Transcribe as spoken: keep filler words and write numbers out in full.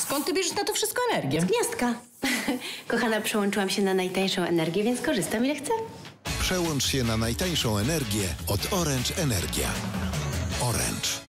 skąd ty bierzesz na to wszystko energię? Z gniazdka. Kochana, przełączyłam się na najtańszą energię, więc korzystam ile chcę. Przełącz się na najtańszą energię od Orange Energia. Orange.